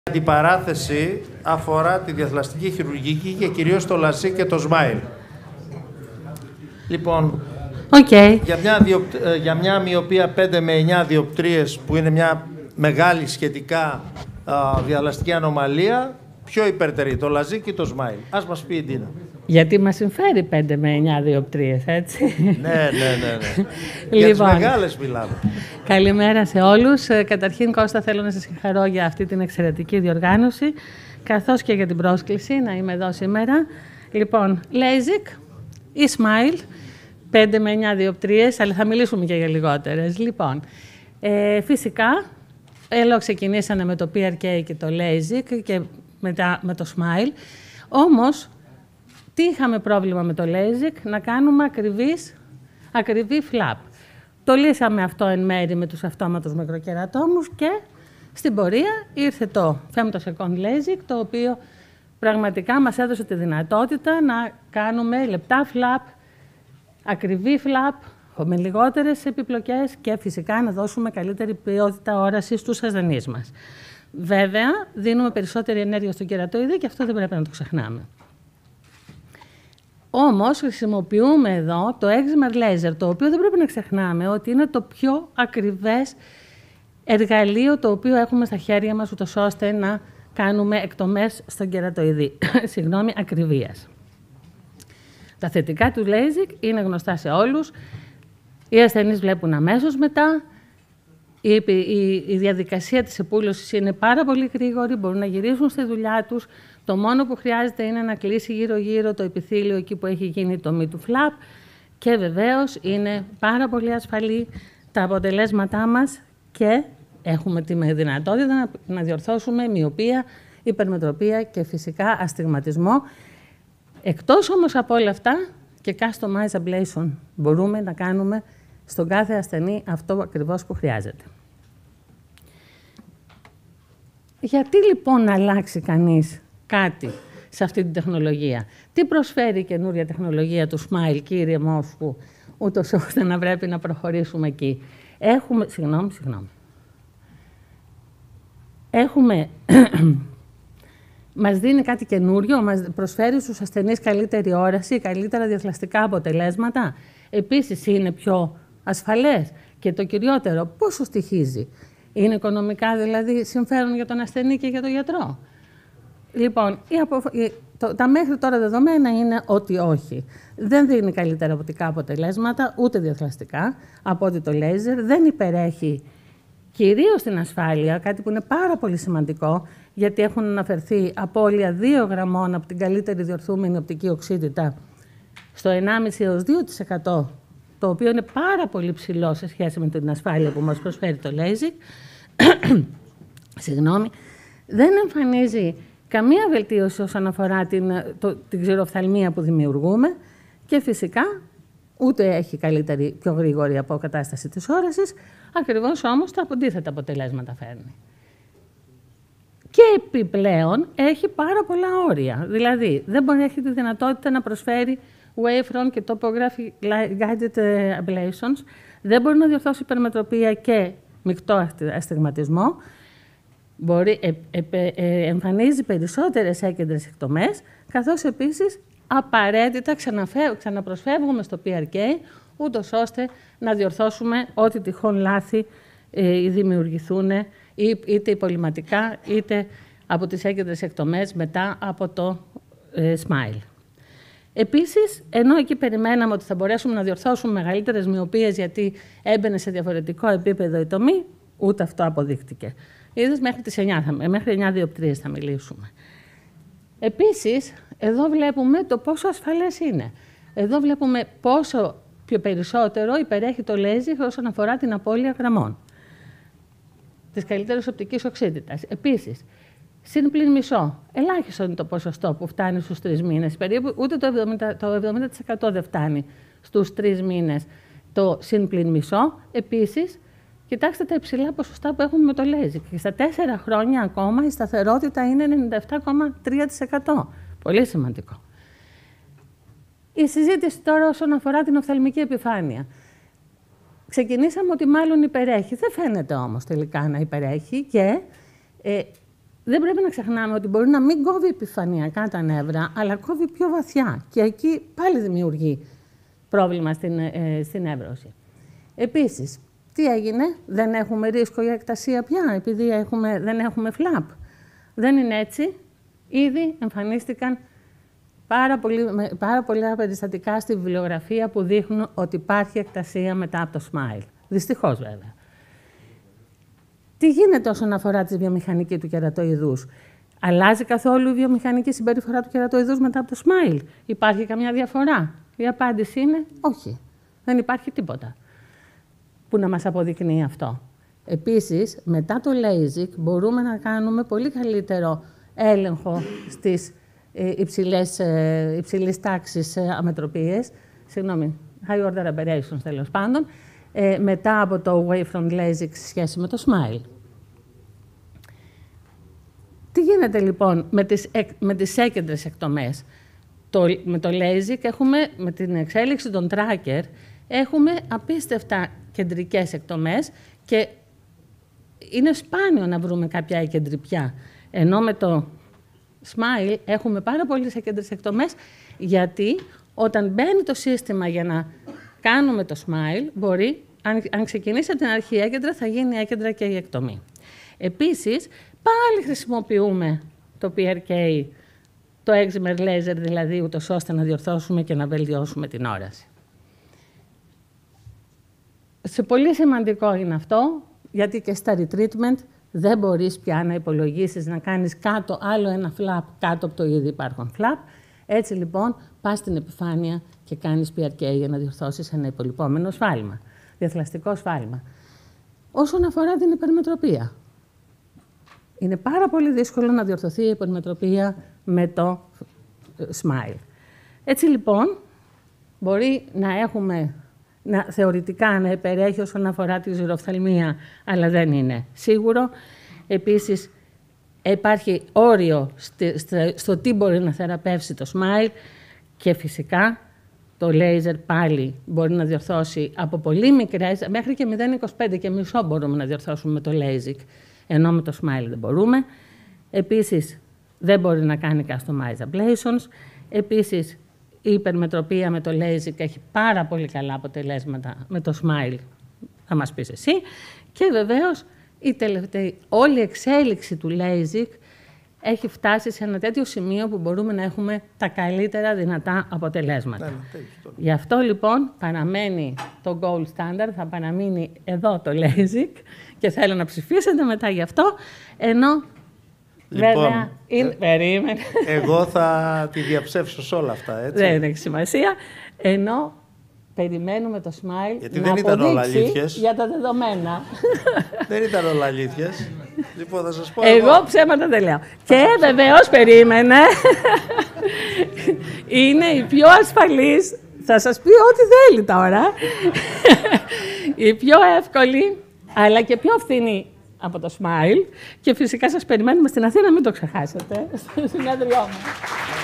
Η αντιπαράθεση αφορά τη διαθλαστική χειρουργική και κυρίως το λασί και το σμάιλ. Λοιπόν, για μια μοιοπία 5 με 9 διοπτρίες, που είναι μια μεγάλη σχετικά διαθλαστική ανομαλία, ποιο υπερτερεί, το λαζί ή το σμάιλ? Ας μας πει η Ντίνα. Γιατί μας συμφέρει 5 με 9 διοπτρίες, έτσι. Ναι. Για τις μεγάλες μιλάμε. Καλημέρα σε όλους. Καταρχήν, Κώστα, θέλω να σας συγχαρώ για αυτή την εξαιρετική διοργάνωση, καθώς και για την πρόσκληση να είμαι εδώ σήμερα. Λοιπόν, LASIK ή SMILE, 5 με 9 διοπτρίες, αλλά θα μιλήσουμε και για λιγότερες. Λοιπόν, φυσικά, εδώ ξεκινήσανε με το PRK και το LASIK και μετά με το SMILE. Όμως, τι είχαμε πρόβλημα με το LASIK? Να κάνουμε ακριβή flap. Το λύσαμε αυτό εν μέρη με τους αυτόματους μικροκερατόμους και στην πορεία ήρθε το femtosecond LASIK, το οποίο πραγματικά μας έδωσε τη δυνατότητα να κάνουμε λεπτά flap, ακριβή flap, με λιγότερες επιπλοκές και φυσικά να δώσουμε καλύτερη ποιότητα όρασης στους ασθενείς μας. Βέβαια, δίνουμε περισσότερη ενέργεια στον κερατοειδή και αυτό δεν πρέπει να το ξεχνάμε. Όμως, χρησιμοποιούμε εδώ το excimer laser, το οποίο δεν πρέπει να ξεχνάμε ότι είναι το πιο ακριβές εργαλείο το οποίο έχουμε στα χέρια μας, ούτως ώστε να κάνουμε εκτομές στον κερατοειδή. Συγγνώμη, ακριβίας. Τα θετικά του LASIK είναι γνωστά σε όλους. Οι ασθενείς βλέπουν αμέσως μετά. Η διαδικασία της επούλωσης είναι πάρα πολύ γρήγορη, μπορούν να γυρίσουν στη δουλειά τους. Το μόνο που χρειάζεται είναι να κλείσει γύρω-γύρω το επιθύλιο εκεί που έχει γίνει το μη του φλαπ και βεβαίως είναι πάρα πολύ ασφαλή τα αποτελέσματά μας και έχουμε τη δυνατότητα να διορθώσουμε μοιοπία, υπερμετροπία και φυσικά αστιγματισμό. Εκτός όμως από όλα αυτά και customized ablation μπορούμε να κάνουμε στον κάθε ασθενή αυτό ακριβώς που χρειάζεται. Γιατί λοιπόν να αλλάξει κανείς κάτι σε αυτή την τεχνολογία? Τι προσφέρει η καινούρια τεχνολογία του SMILE, κύριε Μόσχου, ούτως ώστε να πρέπει να προχωρήσουμε εκεί? Μας δίνει κάτι καινούριο, μας προσφέρει στους ασθενείς καλύτερη όραση, καλύτερα διαθλαστικά αποτελέσματα. Επίσης είναι πιο ασφαλές και το κυριότερο, πόσο στοιχίζει? Είναι οικονομικά δηλαδή συμφέρον για τον ασθενή και για τον γιατρό? Λοιπόν, τα μέχρι τώρα δεδομένα είναι ότι όχι. Δεν δίνει καλύτερα οπτικά αποτελέσματα, ούτε διαθλαστικά, από ότι το λέιζερ. Δεν υπερέχει κυρίως την ασφάλεια, κάτι που είναι πάρα πολύ σημαντικό, γιατί έχουν αναφερθεί απώλεια 2 γραμμών από την καλύτερη διορθούμενη οπτική οξύτητα στο 1,5 έως 2%, το οποίο είναι πάρα πολύ ψηλό σε σχέση με την ασφάλεια που μας προσφέρει το LASIK. Συγγνώμη. Δεν εμφανίζει καμία βελτίωση όσον αφορά την ξηροφθαλμία που δημιουργούμε και φυσικά ούτε έχει καλύτερη, πιο γρήγορη αποκατάσταση της όρασης, ακριβώς όμως τα αντίθετα αποτελέσματα φέρνει. Και επιπλέον έχει πάρα πολλά όρια. Δηλαδή, δεν μπορεί να έχει τη δυνατότητα να προσφέρει wavefront και topographic guided ablations, δεν μπορεί να διορθώσει υπερμετροπία και μεικτό αστιγματισμό, εμφανίζει περισσότερες έκεντρες εκτομές, καθώς επίσης απαραίτητα ξαναπροσφεύγουμε στο PRK, ούτως ώστε να διορθώσουμε ό,τι τυχόν λάθη δημιουργηθούν είτε υπολειμματικά είτε από τις έκεντρες εκτομές μετά από το SMILE. Επίσης, ενώ εκεί περιμέναμε ότι θα μπορέσουμε να διορθώσουμε μεγαλύτερες μοιοπίες γιατί έμπαινε σε διαφορετικό επίπεδο η τομή, ούτε αυτό αποδείχτηκε. Είδες, μέχρι 9 διοπτρίες θα μιλήσουμε. Επίσης, εδώ βλέπουμε το πόσο ασφαλές είναι. Εδώ βλέπουμε πόσο πιο περισσότερο υπερέχει το LASIK όσον αφορά την απώλεια γραμμών της καλύτερης οπτικής οξύτητας. Επίσης, συν πλην μισό. Ελάχιστο είναι το ποσοστό που φτάνει στους 3 μήνες. Περίπου ούτε το 70% δεν φτάνει στους 3 μήνες το συν πλην μισό. Επίσης, κοιτάξτε τα υψηλά ποσοστά που έχουμε με το LASIK. Και στα 4 χρόνια ακόμα η σταθερότητα είναι 97,3%. Πολύ σημαντικό. Η συζήτηση τώρα όσον αφορά την οφθαλμική επιφάνεια. Ξεκινήσαμε ότι μάλλον υπερέχει. Δεν φαίνεται όμως τελικά να υπερέχει και δεν πρέπει να ξεχνάμε ότι μπορεί να μην κόβει επιφανειακά τα νεύρα, αλλά κόβει πιο βαθιά. Και εκεί πάλι δημιουργεί πρόβλημα στην εύρωση. Επίσης, τι έγινε, δεν έχουμε ρίσκο για εκτασία πια, επειδή δεν έχουμε φλαπ. Δεν είναι έτσι. Ήδη εμφανίστηκαν πάρα πολλά περιστατικά στη βιβλιογραφία που δείχνουν ότι υπάρχει εκτασία μετά από το smile. Δυστυχώς, βέβαια. Τι γίνεται όσον αφορά τη βιομηχανική του κερατοειδούς? Αλλάζει καθόλου η βιομηχανική συμπεριφορά του κερατοειδούς μετά από το smile? Υπάρχει καμιά διαφορά? Η απάντηση είναι όχι. Δεν υπάρχει τίποτα που να μας αποδεικνύει αυτό. Επίσης, μετά το LASIK μπορούμε να κάνουμε πολύ καλύτερο έλεγχο στις υψηλής τάξης αμετροπίες, high order aberrations τέλος πάντων, μετά από το wavefront LASIK σε σχέση με το smile. Τι γίνεται λοιπόν με τις έκεντρες εκτομές? Με το LASIK με την εξέλιξη των tracker, έχουμε απίστευτα κεντρικές εκτομές και είναι σπάνιο να βρούμε κάποια έκεντρη πια. Ενώ με το smile έχουμε πάρα πολλές έκεντρες εκτομές, γιατί όταν μπαίνει το σύστημα για να κάνουμε το smile, μπορεί, αν ξεκινήσει από την αρχή έκεντρα, θα γίνει έκεντρα και η εκτομή. Επίσης, πάλι χρησιμοποιούμε το PRK, το excimer laser δηλαδή, ούτως ώστε να διορθώσουμε και να βελτιώσουμε την όραση. Σε πολύ σημαντικό είναι αυτό, γιατί και στα retreatment δεν μπορείς πια να υπολογίσεις να κάνεις άλλο ένα flap κάτω από το ήδη υπάρχον flap. Έτσι λοιπόν, πας στην επιφάνεια και κάνεις PRK για να διορθώσεις ένα υπολοιπόμενο σφάλμα, διαθλαστικό σφάλμα. Όσον αφορά την υπερμετροπία, είναι πάρα πολύ δύσκολο να διορθωθεί η υπερμετροπία με το smile. Έτσι λοιπόν, μπορεί να έχουμε θεωρητικά να υπερέχει όσον αφορά τη ζυροφθαλμία, αλλά δεν είναι σίγουρο. Επίσης, υπάρχει όριο στο τι μπορεί να θεραπεύσει το smile και φυσικά το laser πάλι μπορεί να διορθώσει από πολύ μικρές, μέχρι και 0,25 και μισό μπορούμε να διορθώσουμε με το LASIK, ενώ με το smile δεν μπορούμε. Επίσης, δεν μπορεί να κάνει customized ablations. Επίσης, η υπερμετροπία με το LASIK έχει πάρα πολύ καλά αποτελέσματα με το smile, θα μας πεις εσύ. Και βεβαίως, όλη η εξέλιξη του LASIK έχει φτάσει σε ένα τέτοιο σημείο που μπορούμε να έχουμε τα καλύτερα δυνατά αποτελέσματα. Γι' αυτό λοιπόν παραμένει το gold standard, θα παραμείνει εδώ το LASIK και θέλω να ψηφίσετε μετά γι' αυτό, ενώ λοιπόν, βέβαια περίμενε. Εγώ θα τη διαψεύσω σε όλα αυτά, έτσι. Δεν έχει σημασία, ενώ περιμένουμε το smile γιατί να δεν ήταν όλα αλήθειες για τα δεδομένα. Δεν ήταν όλα αλήθειες. Λοιπόν, θα σας πω εγώ ψέματα δεν λέω. Και βεβαίως περίμενε. Είναι η πιο ασφαλής, θα σας πει ό,τι θέλει τώρα, η πιο εύκολη, αλλά και πιο φθηνή από το smile. Και φυσικά σας περιμένουμε στην Αθήνα, μην το ξεχάσετε, στο συνέδριό μας.